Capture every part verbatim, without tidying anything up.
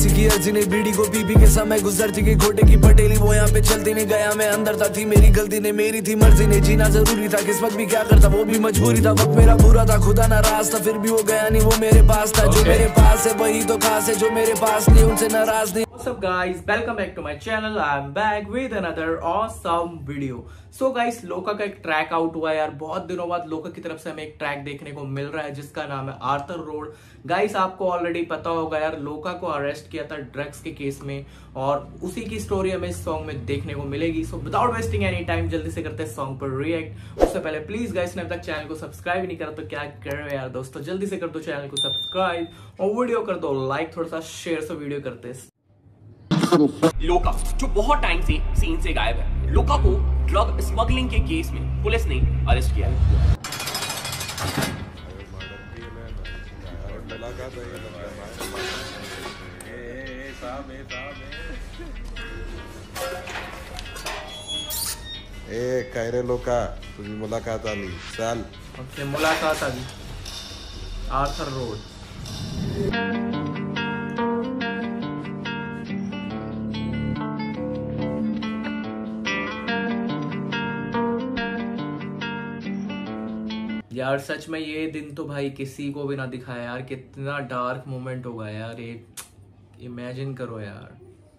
किसी की अर्जी नहीं, बीड़ी को पी पी के समय गुजरती गई, खोटे की पटेली वो यहाँ पे चलती नहीं, गया मैं अंदर था, थी मेरी गलती नहीं, मेरी थी मर्जी नहीं, जीना जरूरी था, किस्मत भी क्या करता वो भी मजबूरी था, वक्त मेरा बुरा था, खुदा नाराज था, फिर भी वो गया नहीं, वो मेरे पास था, जो मेरे पास है वही तो खास है, जो मेरे पास नहीं उनसे नाराज नहीं। What's up guys, welcome back to my channel. I'm back with another awesome video. So guys, लोका का एक ट्रैक आउट हुआ है यार, बहुत दिनों बाद लोका की तरफ से हमें एक ट्रैक देखने को मिल रहा है जिसका नाम है आर्थर रोड। गाइस आपको ऑलरेडी पता होगा यार, लोका को अरेस्ट किया था ड्रग्स के केस में और उसी की स्टोरी हमें इस सॉन्ग में देखने को मिलेगी। So without wasting any time जल्दी से करते हैं सॉन्ग पर रिएक्ट। उससे पहले प्लीज गाइस ने अब तक चैनल को सब्सक्राइब नहीं करा तो क्या कर रहे हो यार दोस्तों, जल्दी से कर दो चैनल को सब्सक्राइब और वीडियो कर दो लाइक, थोड़ा सा शेयर से वीडियो करते हैं। लोका जो बहुत टाइम से सीन से गायब है, लोका को ड्रग स्मगलिंग के केस में पुलिस ने अरेस्ट किया है। ए काय रे लोका, तुझी मुलाकात आली, चल ओके मुलाकात आली आर्थर रोड। यार सच में ये दिन तो भाई किसी को भी ना दिखाया यार, कितना डार्क मोमेंट होगा यार, ये इमेजिन करो यार।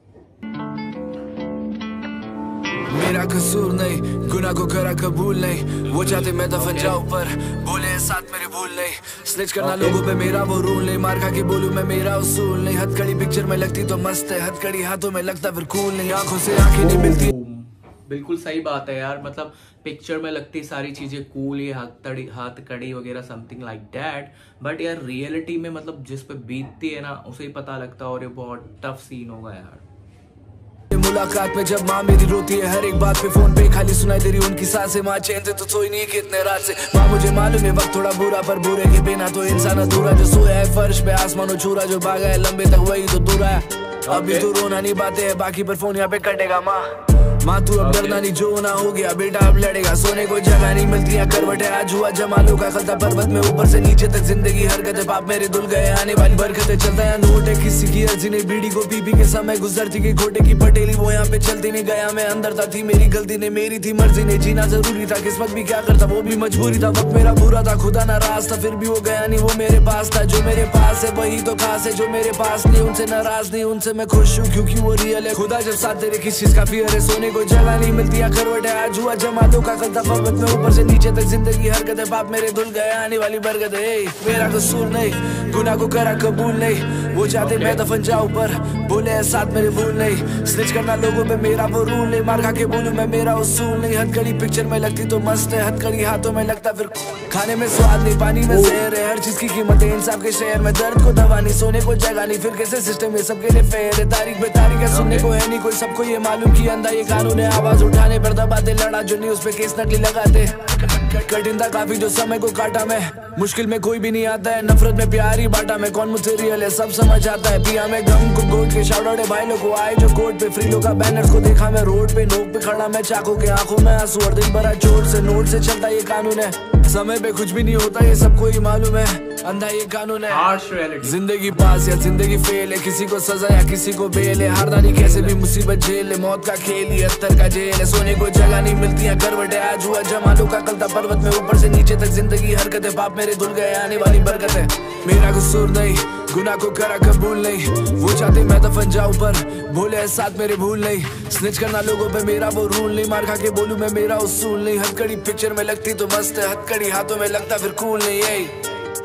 मेरा कसूर नहीं, गुनाह को करा कबूल नहीं, वो चाहते मैं दफन जाऊं पर बोले साथ मेरे भूल नहीं, स्निच करना लोगों पे मेरा वो रूल नहीं, मार खा के बोलूं मैं मेरा उसूल नहीं, हथकड़ी पिक्चर में लगती तो मस्त है, हथकड़ी हाथों में लगता फिर कूल नहीं, आंखों से आंखें नहीं मिलती। बिल्कुल सही बात है यार, मतलब पिक्चर में लगती सारी चीजें कूल, ये हाथ तड़ी हाथ कड़ी वगैरह समथिंग लाइक दैट, बट यार रियलिटी में मतलब जिस पे बीतती है ना उसे ही पता लगता है और ये बहुत टफ सीन होगा यार। मुलाकात में जब माँ मेरी रोती है, हर एक बात पे फोन पे खाली सुनाई दे रही उनकी सांसें, माँ चैन से तो सोई नहीं कितने रात से, माँ मुझे मालूम है वक्त थोड़ा बुरा पर बुरे के बिना तो इंसान अधूरा, जो सोया है फर्श पे आसमानों छूरा, जो भागा है लंबे तक वही तो दूर है, अभी तो रोना नहीं बातें है बाकी पर फोन यहाँ पे कटेगा। माँ माँ तू अब डरना नहीं, जो ना हो गया बेटा अब लड़ेगा, सोने को जगह नहीं मिलती है करवट है, आज हुआ जमालों का खलता पर्वत में ऊपर से नीचे तक जिंदगी हरकतें, पाप मेरे धुल गए आने वाली बरकतें, चलता है नोट है किसी की अर्जी नहीं, बीड़ी को पी पी के समय गुजरती गई, खोटे की पटेली वो यहाँ पे चलती नहीं, गया मैं अंदर था, थी मेरी गलती नहीं, मेरी थी मर्जी नहीं, जीना जरूरी था, किस्मत भी क्या करता वो भी मजबूरी था, वक्त मेरा बुरा था, खुदा नाराज था, फिर भी वो गया नहीं, वो मेरे पास था, जो मेरे पास है वही तो खास है, जो मेरे पास नहीं उनसे नाराज नहीं, उनसे मैं खुश हूँ क्योंकि वो रियल है, खुदा जब साथ तेरे किस चीज का फियर है, सोने को जगह नहीं मिलती करवट है, आज हुआ जमालों का कलता पर्वत में ऊपर से नीचे तक जिंदगी हरकतें, पाप मेरे धुल गए आने वाली बरकतें, मेरा कसूर नहीं, गुनाह को करा कबूल नहीं, वो चाहते मैं दफन जाऊं पर बोले साथ मेरे भूल नहीं, स्निच करना लोगों पे मेरा वो रूल नहीं, मार खा के बोलूं मैं मेरा उसूल नहीं, हथकड़ी पिक्चर में लगती तो मस्त है, हथकड़ी हाथों में लगता फिर खाने में स्वाद नहीं, पानी में जहर है, हर चीज की कीमत है इंसाफ के शहर में, दर्द को दवा नहीं, सोने को जगह नहीं, फिर कैसे सिस्टम है सबके लिए फेयर है, तारीख पे तारीख है, सुनने को है नहीं कोई, सबको ये मालूम की अंधा ये कानून है, आवाज उठाने पर दबाते, लड़ा जो न्यूज पे केस नकली लगाते, कठिन था काफी जो समय को काटा मैं, मुश्किल में कोई भी नहीं आता है, नफरत में प्यार ही बांटा मैं, कौन मुझसे रियल है सब समझ आता है, पिया मैं गम को गोद के, शाउट आउट है भाई लोग को आए जो कोर्ट पे, फ्री लोग का बैनर्स को देखा मैं रोड पे, नोक पे खड़ा मैं, चाकों के आंखों में आंसू और दिन भरा चोट से, नोट से चलता ये कानून है, समय पे कुछ भी नहीं होता ये सबको ही मालूम है, अंधा ये कानून है, जिंदगी पास या जिंदगी फेल है, किसी को सजा या किसी को बेल है, हारदानी कैसे भी मुसीबत झेल है, मौत का खेल ही अत्तर का जेल है, सोने को जगह नहीं मिलती है करवट है, आज हुआ जमालों का कलता पर्वत में ऊपर से नीचे तक जिंदगी हरकतें, पाप मेरे धुल गए आने वाली बरकत है, मेरा कसूर नहीं, गुनाह को करा कबूल नहीं, वो चाहते मैं दफन जाऊं पर बोले साथ मेरे भूल नहीं, स्निच करना लोगों पे मेरा वो रूल नहीं, मार खा के बोलूं मैं मेरा उसूल नहीं, हथकड़ी पिक्चर में लगती तो मस्त है, हथकड़ी हाथों में लगता फिर कूल नहीं है।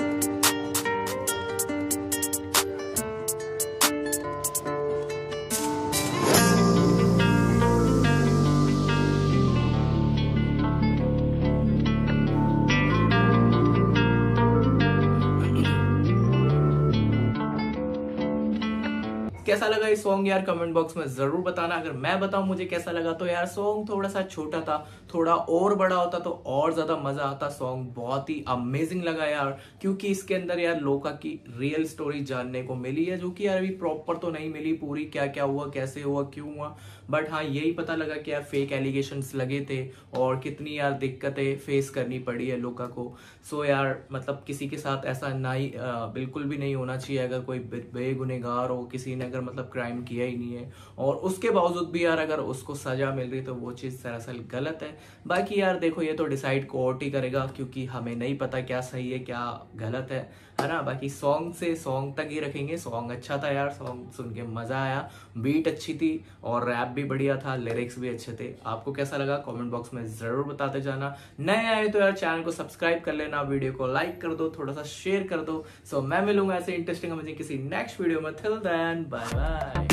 कैसा लगा ये सॉन्ग यार कमेंट बॉक्स में जरूर बताना। अगर मैं बताऊं मुझे कैसा लगा तो यार सॉन्ग थोड़ा सा छोटा था, थोड़ा और बड़ा होता तो और ज्यादा मजा आता। सॉन्ग बहुत ही अमेजिंग लगा यार, क्योंकि इसके अंदर यार लोका की रियल स्टोरी जानने को मिली है, जो कि यार अभी प्रॉपर तो नहीं मिली पूरी, क्या क्या हुआ, कैसे हुआ, क्यों हुआ, बट हाँ यही पता लगा कि यार फेक एलिगेशंस लगे थे और कितनी यार दिक्कतें फेस करनी पड़ी है लोका को। सो यार मतलब किसी के साथ ऐसा ना ही बिल्कुल भी नहीं होना चाहिए। अगर कोई बेगुनहगार हो, किसी ने अगर अगर मतलब क्राइम किया ही नहीं है और उसके बावजूद भी यार अगर उसको सजा मिल रही तो वो चीज़ दरअसल गलत है। बाकी यार देखो ये तो डिसाइड कोर्ट ही करेगा, क्योंकि हमें नहीं पता क्या सही है क्या गलत है, है ना। बाकी सॉन्ग से सॉन्ग तक ही रखेंगे। सॉन्ग अच्छा था यार, सॉन्ग सुन के मजा आया, बीट अच्छी थी और रैप भी बढ़िया था, लिरिक्स भी अच्छे थे। आपको कैसा लगा कमेंट बॉक्स में जरूर बताते जाना। नए आए तो यार चैनल को सब्सक्राइब कर लेना, वीडियो को लाइक कर दो, थोड़ा सा शेयर कर दो। सो मैं मिलूंगा ऐसे इंटरेस्टिंग अमेजिंग किसी नेक्स्ट वीडियो में। Till then bye bye.